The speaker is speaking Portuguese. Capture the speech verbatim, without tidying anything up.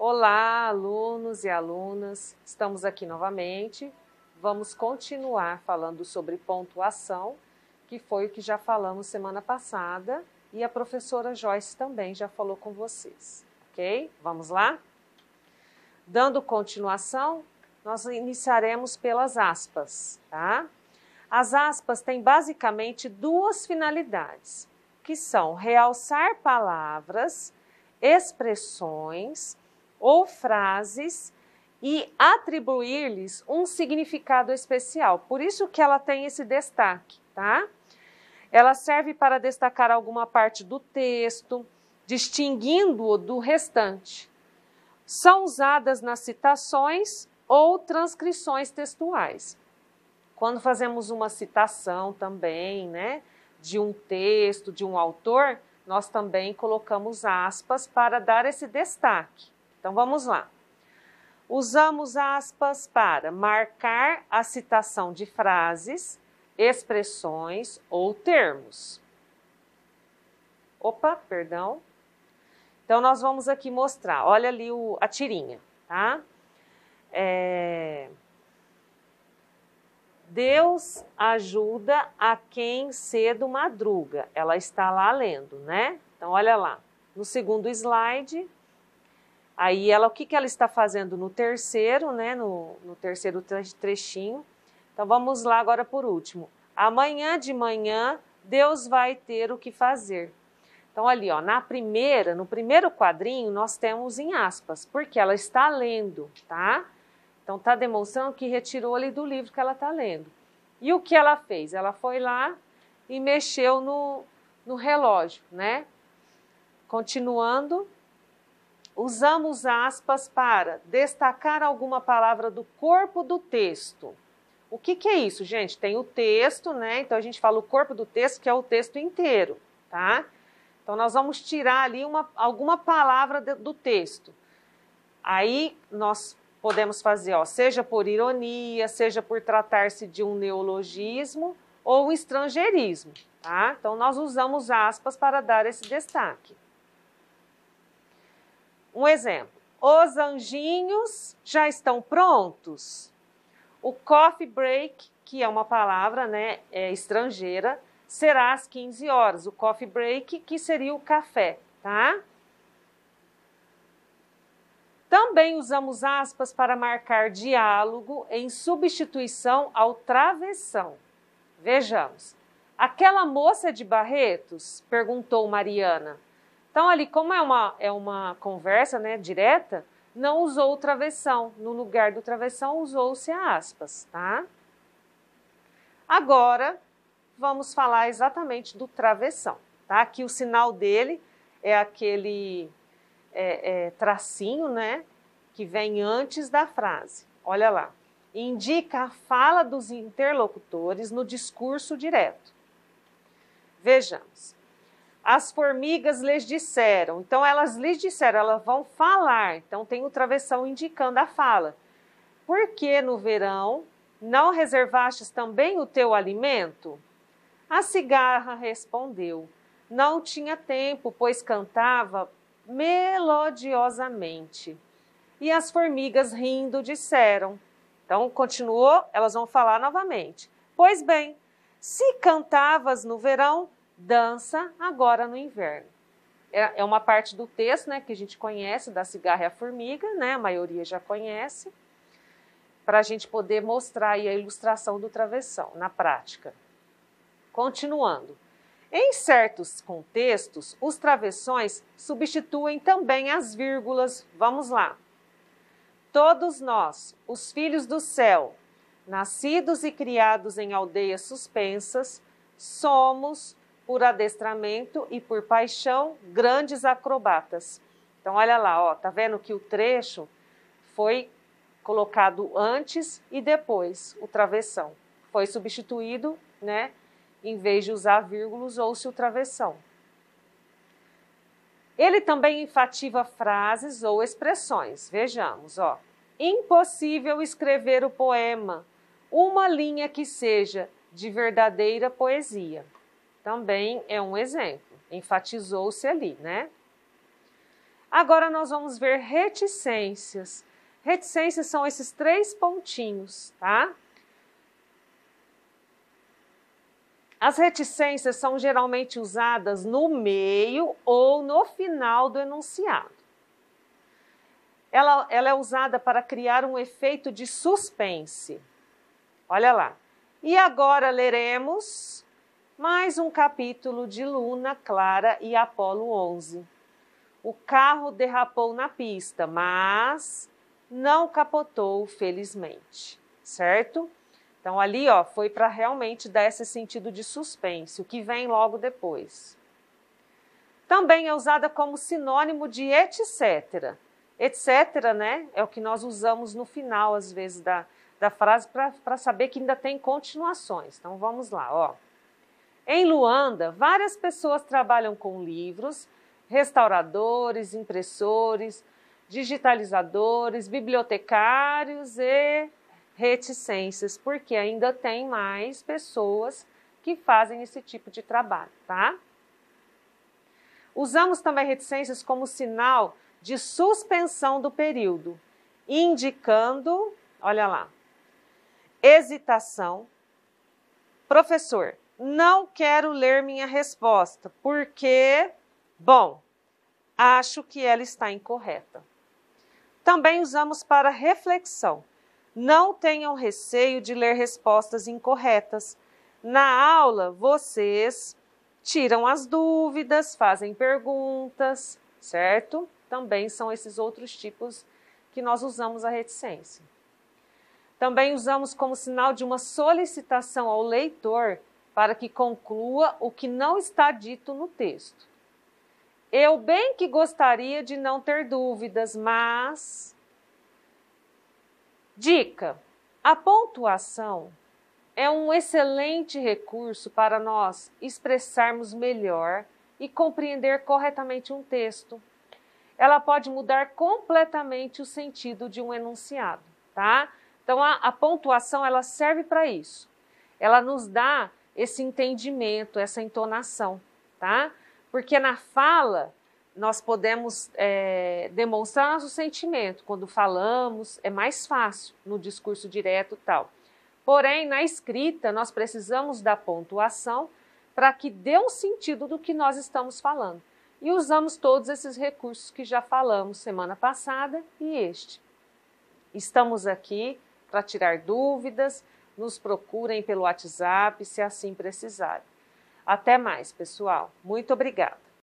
Olá, alunos e alunas, estamos aqui novamente. Vamos continuar falando sobre pontuação, que foi o que já falamos semana passada e a professora Joyce também já falou com vocês, ok? Vamos lá? Dando continuação, nós iniciaremos pelas aspas, tá? As aspas têm basicamente duas finalidades, que são realçar palavras, expressões ou frases e atribuir-lhes um significado especial. Por isso que ela tem esse destaque, tá? Ela serve para destacar alguma parte do texto, distinguindo-o do restante. São usadas nas citações ou transcrições textuais. Quando fazemos uma citação também, né, de um texto, de um autor, nós também colocamos aspas para dar esse destaque. Então, vamos lá. Usamos aspas para marcar a citação de frases, expressões ou termos. Opa, perdão. Então, nós vamos aqui mostrar. Olha ali o, a tirinha, tá? É... Deus ajuda a quem cedo madruga. Ela está lá lendo, né? Então, olha lá. No segundo slide, aí ela, o que, que ela está fazendo no terceiro, né? No, no terceiro trechinho. Então, vamos lá agora por último. Amanhã de manhã, Deus vai ter o que fazer. Então, ali, ó, na primeira, no primeiro quadrinho, nós temos em aspas, porque ela está lendo, tá? Então, está demonstrando que retirou ali do livro que ela está lendo. E o que ela fez? Ela foi lá e mexeu no, no relógio, né? Continuando, usamos aspas para destacar alguma palavra do corpo do texto. O que, que é isso, gente? Tem o texto, né? Então, a gente fala o corpo do texto, que é o texto inteiro, tá? Então, nós vamos tirar ali uma, alguma palavra de, do texto. Aí, nós podemos fazer, ó, seja por ironia, seja por tratar-se de um neologismo ou um estrangeirismo, tá? Então, nós usamos aspas para dar esse destaque. Um exemplo. Os anjinhos já estão prontos? O coffee break, que é uma palavra, né, é, estrangeira, será às quinze horas. O coffee break, que seria o café, tá? Também usamos aspas para marcar diálogo em substituição ao travessão. Vejamos. Aquela moça de Barretos? Perguntou Mariana. Então, ali, como é uma, é uma conversa, né, direta, não usou o travessão. No lugar do travessão, usou-se aspas, tá? Agora, vamos falar exatamente do travessão, tá? Aqui o sinal dele é aquele... É, é, tracinho, né, que vem antes da frase. Olha lá. Indica a fala dos interlocutores no discurso direto. Vejamos. As formigas lhes disseram. Então, elas lhes disseram, elas vão falar. Então, tem o travessão indicando a fala. Por que no verão não reservastes também o teu alimento? A cigarra respondeu. Não tinha tempo, pois cantava melodiosamente. E as formigas rindo disseram. Então, continuou, elas vão falar novamente. Pois bem, se cantavas no verão, dança agora no inverno. É, é uma parte do texto, né, que a gente conhece, da cigarra e a formiga, né, a maioria já conhece, para a gente poder mostrar aí a ilustração do travessão na prática. Continuando. Em certos contextos, os travessões substituem também as vírgulas. Vamos lá. Todos nós, os filhos do céu, nascidos e criados em aldeias suspensas, somos, por adestramento e por paixão, grandes acrobatas. Então, olha lá, ó, tá vendo que o trecho foi colocado antes e depois, o travessão. Foi substituído, né? Em vez de usar vírgulas, ou-se o travessão. Ele também enfativa frases ou expressões. Vejamos, ó. Impossível escrever o poema, uma linha que seja de verdadeira poesia. Também é um exemplo. Enfatizou-se ali, né? Agora nós vamos ver reticências. Reticências são esses três pontinhos, tá? As reticências são geralmente usadas no meio ou no final do enunciado. Ela, ela é usada para criar um efeito de suspense. Olha lá. E agora leremos mais um capítulo de Luna, Clara e Apolo onze. O carro derrapou na pista, mas não capotou, felizmente, certo? Então, ali, ó, foi para realmente dar esse sentido de suspense, o que vem logo depois. Também é usada como sinônimo de etc. Etc, né, é o que nós usamos no final, às vezes, da, da frase para saber que ainda tem continuações. Então, vamos lá, ó. Em Luanda, várias pessoas trabalham com livros, restauradores, impressores, digitalizadores, bibliotecários e reticências, porque ainda tem mais pessoas que fazem esse tipo de trabalho, tá? Usamos também reticências como sinal de suspensão do período, indicando, olha lá, hesitação. Professor, não quero ler minha resposta, porque, bom, acho que ela está incorreta. Também usamos para reflexão. Não tenham receio de ler respostas incorretas. Na aula, vocês tiram as dúvidas, fazem perguntas, certo? Também são esses outros tipos que nós usamos a reticência. Também usamos como sinal de uma solicitação ao leitor para que conclua o que não está dito no texto. Eu bem que gostaria de não ter dúvidas, mas... Dica: a pontuação é um excelente recurso para nós expressarmos melhor e compreender corretamente um texto. Ela pode mudar completamente o sentido de um enunciado, tá? Então, a, a pontuação, ela serve para isso. Ela nos dá esse entendimento, essa entonação, tá? Porque na fala, nós podemos é, demonstrar nosso sentimento. Quando falamos, é mais fácil no discurso direto e tal. Porém, na escrita, nós precisamos da pontuação para que dê um sentido do que nós estamos falando. E usamos todos esses recursos que já falamos semana passada e este. Estamos aqui para tirar dúvidas, nos procurem pelo WhatsApp, se assim precisarem. Até mais, pessoal. Muito obrigada.